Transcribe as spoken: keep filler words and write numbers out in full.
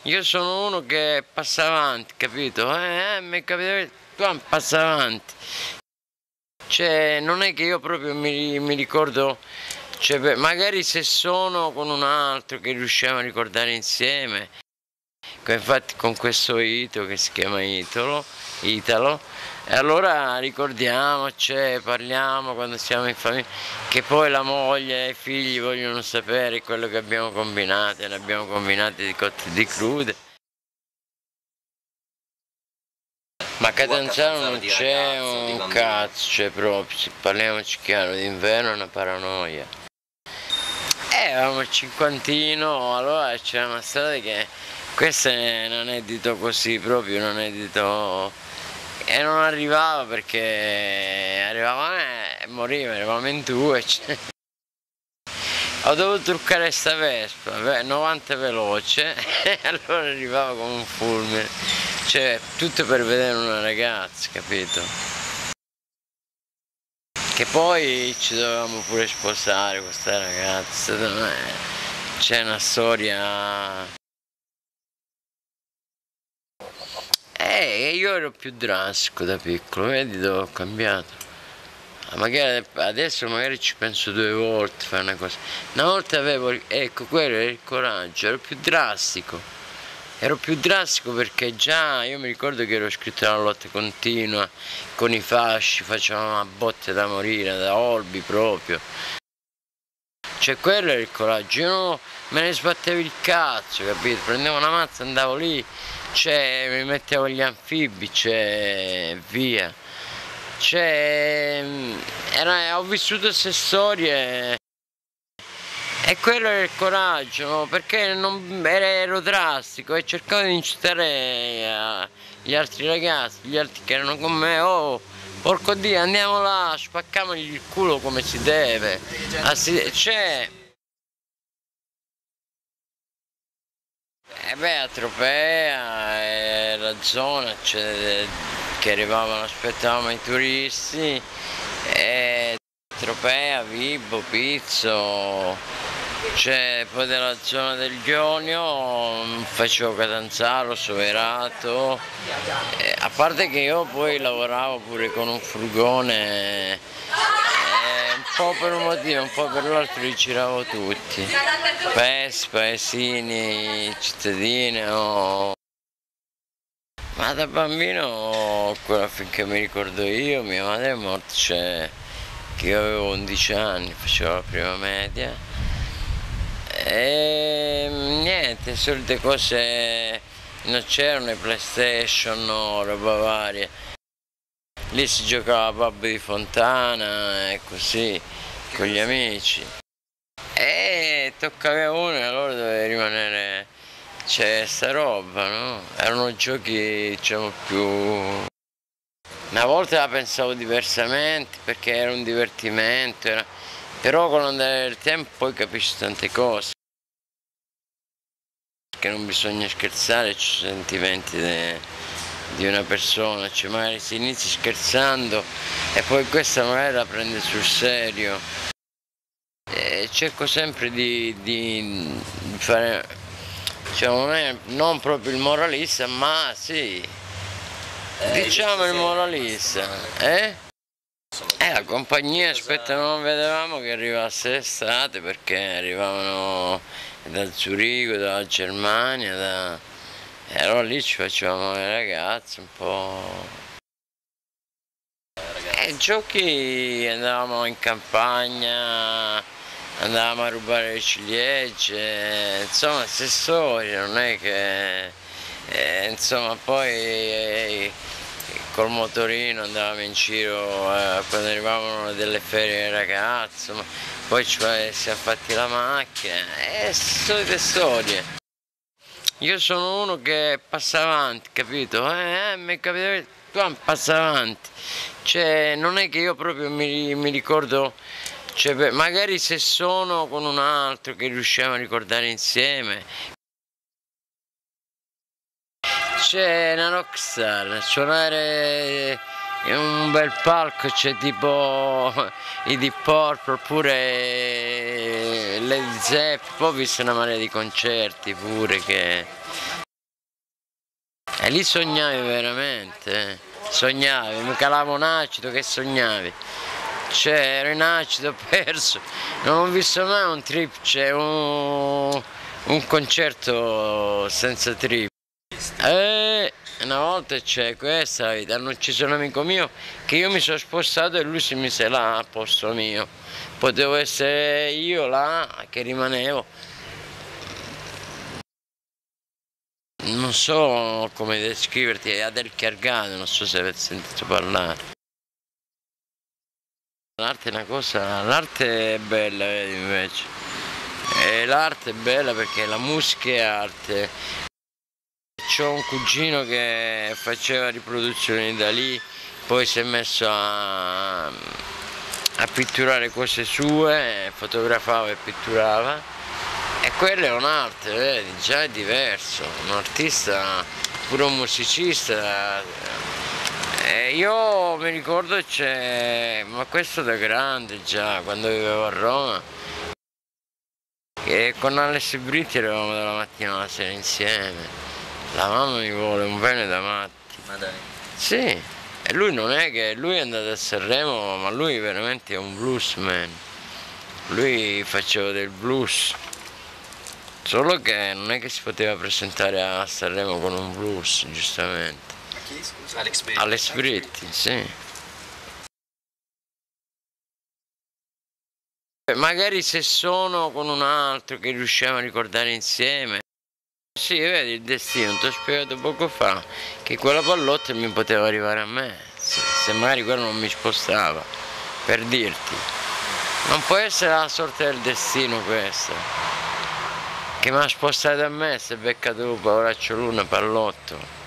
Io sono uno che passa avanti, capito? Eh, eh mi è capitato, qua passa avanti. Cioè, non è che io proprio mi, mi ricordo, cioè, magari se sono con un altro che riusciamo a ricordare insieme, infatti con questo Ito che si chiama Italo, Italo, e allora ricordiamoci, parliamo quando siamo in famiglia, che poi la moglie e i figli vogliono sapere quello che abbiamo combinato, e ne abbiamo combinati di cotte e di crude. Ma a Catanzaro non c'è un cazzo, c'è proprio, se parliamoci chiaro, d'inverno è una paranoia. Eh, avevamo il cinquantino, allora c'era una strada che questo è un aneddoto così, proprio un aneddoto, e non arrivava perché arrivava e moriva, eravamo in due. Cioè. Ho dovuto truccare sta Vespa, novanta veloce, e allora arrivava come un fulmine, cioè tutto per vedere una ragazza, capito? Che poi ci dovevamo pure sposare con questa ragazza, c'è una storia. Eh, io ero più drastico da piccolo, vedi dove ho cambiato. Magari adesso magari ci penso due volte a fare una cosa. Una volta avevo, ecco, quello era il coraggio, ero più drastico. Ero più drastico perché già io mi ricordo che ero iscritto alla lotta continua, con i fasci, facevamo a botte da morire, da Olbi proprio. Cioè quello era il coraggio, io no, me ne sbattevo il cazzo, capito? Prendevo una mazza, andavo lì, cioè mi mettevo gli anfibi, cioè via. Cioè, era, ho vissuto queste storie e quello era il coraggio, no? Perché non, ero, ero drastico e cercavo di incitare gli altri ragazzi, gli altri che erano con me, oh, porco Dio, andiamo là, spaccamogli il culo come si deve. Cioè, eh beh, a Tropea è la zona, cioè, che arrivavano, aspettavamo i turisti, e Tropea, Vibo, Pizzo, cioè poi della zona del Ionio facevo Catanzaro, Soverato, eh, a parte che io poi lavoravo pure con un furgone, eh, un po' per un motivo, un po' per l'altro li giravo tutti, paesi, paesini, cittadine, oh. Ma da bambino, finché mi ricordo io, mia madre è morta, cioè, che io avevo undici anni, facevo la prima media, e niente, solite cose, non c'erano i PlayStation, no, roba varia, lì si giocava a Babbo di Fontana e così, con gli amici, e toccava uno e allora doveva rimanere. C'è sta roba, no? Erano giochi, diciamo, più. Una volta la pensavo diversamente perché era un divertimento, era. Però con l'andare del tempo poi capisci tante cose. Che non bisogna scherzare sui sentimenti de... di una persona, cioè magari si inizia scherzando e poi questa magari la prende sul serio. E cerco sempre di, di, di fare. Cioè, non è non proprio il moralista, ma sì, eh, diciamo il moralista, eh? Eh, la compagnia, aspetta, non vedevamo che arrivasse l'estate perché arrivavano da Zurigo, dalla Germania, da... e allora lì ci facevamo le ragazze un po'. Eh, giochi, andavamo in campagna, andavamo a rubare le ciliegie, insomma queste storie, non è che, eh, insomma poi eh, col motorino andavamo in giro eh, quando arrivavano delle ferie ragazze, poi ci siamo fatti la macchina, e eh, solite storie. Io sono uno che passa avanti, capito? Eh, eh, mi è capitato, qua passa avanti, cioè non è che io proprio mi, mi ricordo. Cioè, magari se sono con un altro che riusciamo a ricordare insieme. C'è una rockstar, suonare in un bel palco, c'è tipo i Deep Purple oppure Led Zeppelin, poi ho visto una marea di concerti pure che E lì sognavi veramente, eh. Sognavi, mi calavo un acido, che sognavi? Cioè, ero in acido, ho perso, non ho visto mai un trip, cioè un, un concerto senza trip. E una volta c'è questa vita, hanno ucciso un amico mio che io mi sono spostato e lui si mise là a posto mio. Potevo essere io là che rimanevo. Non so come descriverti, è Adel Chiargano, non so se avete sentito parlare. L'arte è una cosa, l'arte è bella, vedi, invece. E l'arte è bella perché la musica è arte. C'ho un cugino che faceva riproduzioni da lì, poi si è messo a, a pitturare cose sue, fotografava e pitturava, e quella è un'arte, vedi, già è diverso, un artista, pure un musicista. E io mi ricordo c'è, ma questo da grande già, quando vivevo a Roma, che con Alex Britti eravamo dalla mattina alla sera insieme. La mamma mi vuole un bene da matti. Ma dai. Sì, e lui non è che, lui è andato a Sanremo, ma lui veramente è un bluesman. Lui faceva del blues. Solo che non è che si poteva presentare a Sanremo con un blues, giustamente. Ma chi, scusa? Alex Britti. Alex Britti, sì. Magari se sono con un altro che riusciamo a ricordare insieme. Sì, vedi il destino, ti ho spiegato poco fa che quella pallotta mi poteva arrivare a me, se, se magari quello non mi spostava, per dirti. Non può essere la sorte del destino questa, che mi ha spostato a me, si è beccato un poveraccio l'una pallotto.